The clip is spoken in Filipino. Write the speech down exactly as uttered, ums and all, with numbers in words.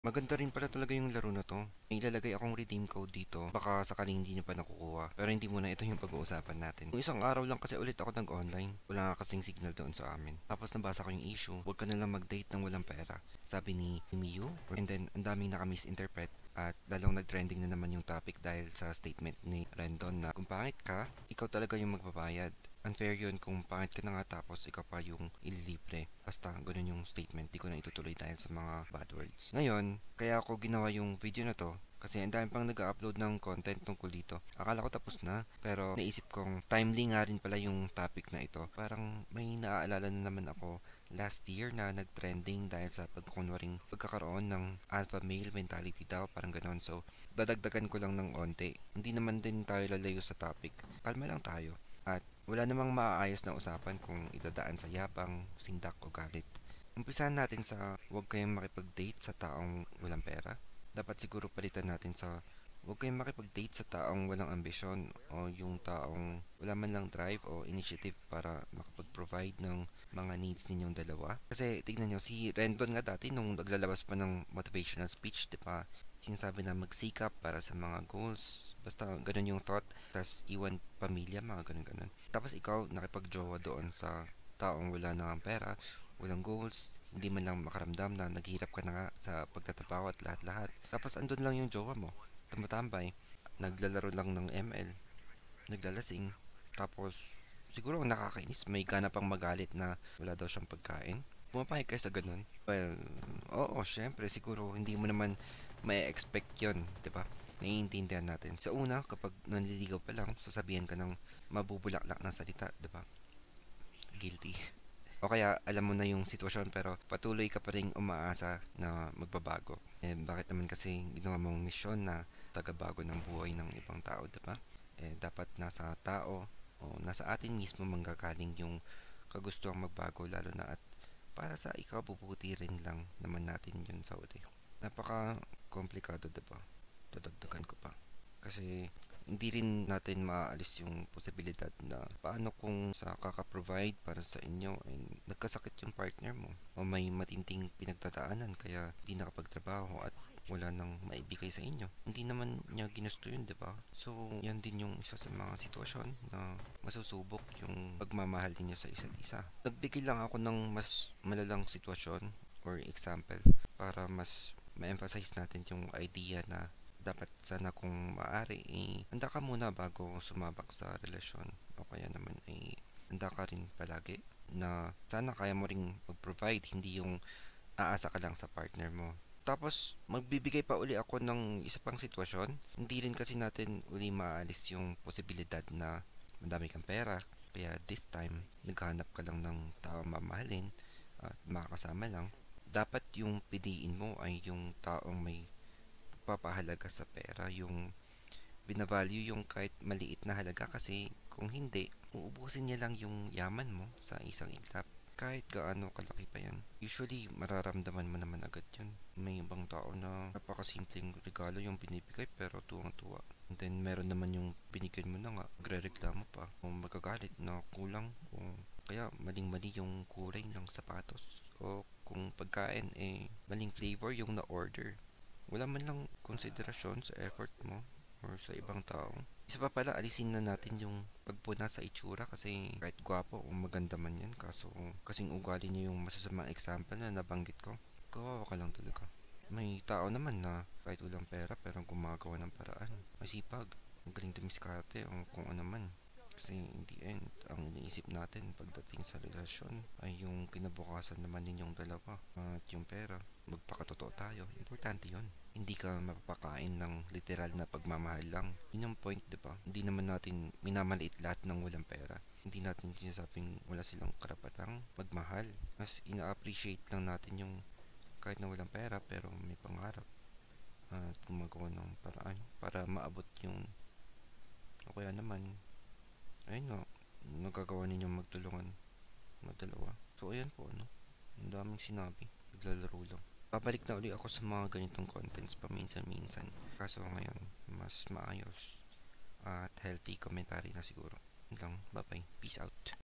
Maganda rin pala talaga yung laro na 'to. May ilalagay akong redeem code dito, baka sakaling hindi niyo pa nakukuha. Pero hindi muna, ito yung pag-uusapan natin. Yung isang araw lang kasi ulit ako nag-online, wala nga kasing signal doon sa amin. Tapos nabasa ko yung issue, huwag ka na lang mag-date ng walang pera. Sabi ni Miyu, and then ang daming naka-misinterpret at lalong nag-trending na naman yung topic dahil sa statement ni Rendon na kung pangit ka, ikaw talaga yung magbabayad. Unfair yun kung pangit ka na nga tapos ikaw pa yung ililibre. Basta ganun yung statement, di ko na itutuloy dahil sa mga bad words. Ngayon, kaya ako ginawa yung video na to kasi ang dami pang nag-upload ng content tungkol dito. Akala ko tapos na, pero naisip kong timely nga rin pala yung topic na ito. Parang may naaalala na naman ako last year na nag-trending dahil sa pagkukunwaring pagkakaroon ng alpha male mentality daw, parang ganon. So, dadagdagan ko lang ng onte. Hindi naman din tayo lalayo sa topic. Kalma lang tayo. At wala namang maaayos na usapan kung idadaan sa yabang, sindak o galit. Umpisahan natin sa huwag kayong makipag-date sa taong walang pera. Dapat siguro palitan natin sa huwag kayong makipag-date sa taong walang ambisyon o yung taong wala man lang drive o initiative para makapag-provide ng mga needs ninyong dalawa. Kasi tignan nyo, si Rendon nga dati nung naglalabas pa ng motivational speech, di ba? Sinasabi na magsikap para sa mga goals. Basta ganun yung thought. Tapos iwan pamilya, mga ganun ganun. Tapos ikaw nakipag-jowa doon sa taong wala na ang pera, walang goals, hindi man lang makaramdam na naghihirap ka na nga sa pagtatabaw at lahat-lahat. Tapos andun lang yung jowa mo, tumatambay, naglalaro lang ng M L, naglalasing, tapos siguro ang nakakainis, may gana pang magalit na wala daw siyang pagkain. Pumapayag kayo sa ganun? Well, oo, syempre, siguro hindi mo naman may expect yon, di ba? Naiintindihan natin. Sa una, kapag nanliligaw pa lang, sasabihan ka ng mabubulaklak na salita, di ba? Guilty. O kaya alam mo na yung sitwasyon pero patuloy ka pa rin umaasa na magbabago. Eh, bakit naman kasi ginawa mong misyon na tagabago ng buhay ng ibang tao, diba? Eh, dapat nasa tao o nasa atin mismo manggagaling yung kagustuhang magbago lalo na at para sa ikabubuti rin lang naman natin yun sa uli. Napaka komplikado, diba? Dadagdagan ko pa. Kasi hindi rin natin maaalis yung posibilidad na paano kung sa kaka-provide para sa inyo ay nagkasakit yung partner mo o may matinding pinagtataanan kaya hindi nakapagtrabaho at wala nang maibigay sa inyo. Hindi naman niya ginusto yun, di ba? So, yan din yung isa sa mga sitwasyon na masusubok yung pagmamahal ninyo sa isa't isa. Nagbigay lang ako ng mas malalang sitwasyon or example para mas ma-emphasize natin yung idea na dapat sana kung maaari eh, handa ka muna bago sumabak sa relasyon o kaya naman ay handa ka rin palagi na sana kaya mo ring mag-provide, hindi yung aasa ka lang sa partner mo. Tapos magbibigay pa uli ako ng isa pang sitwasyon, hindi rin kasi natin uli maalis yung posibilidad na madami kang pera kaya this time naghahanap ka lang ng taong mamahalin at makakasama lang. Dapat yung piliin mo ay yung taong may papahalaga sa pera, yung binavalue yung kahit maliit na halaga kasi kung hindi, uubusin niya lang yung yaman mo sa isang iglap. Kahit gaano kalaki pa yan. Usually, mararamdaman mo naman agad yun. May ibang tao na napakasimpleng regalo yung binibigay pero tuwang-tuwa. And then, meron naman yung binigyan mo na nga, magre-reklamo pa. O magagalit na kulang. O kaya maling-mali yung kulay ng sapatos. O kung pagkain, eh, maling flavor yung na-order. Wala man lang konsiderasyon sa effort mo or sa ibang tao. Isa pa pala, alisin na natin yung pagpuna sa itsura kasi kahit gwapo o maganda man yan kaso kasing ugali niya yung masasamang example na nabanggit ko. Kawawa ka lang talaga. May tao naman na kahit walang pera pero gumagawa ng paraan. Masipag, magaling dumiskarte o kung ano man. Kasi in the end, ang iniisip natin pagdating sa relasyon ay yung kinabukasan naman ninyong dalawa at yung pera. Magpakatotoo tayo. Importante yon. Hindi ka mapapakain ng literal na pagmamahal lang. Yun yung point, di ba? Hindi naman natin minamaliit lahat ng walang pera. Hindi natin sinasabing wala silang karapatang magmahal. Mas ina-appreciate lang natin yung kahit na walang pera pero may pangarap at gumagawa ng paraan para maabot yung o kaya naman ayun nga, nagagawa ninyong magtulungan magdalawa. So ayan po, ano, ang daming sinabi, naglalaro lang. Babalik na uli ako sa mga ganitong contents paminsan-minsan. Kaso ngayon, mas maayos at healthy commentary na siguro. Yun lang, bye bye, peace out.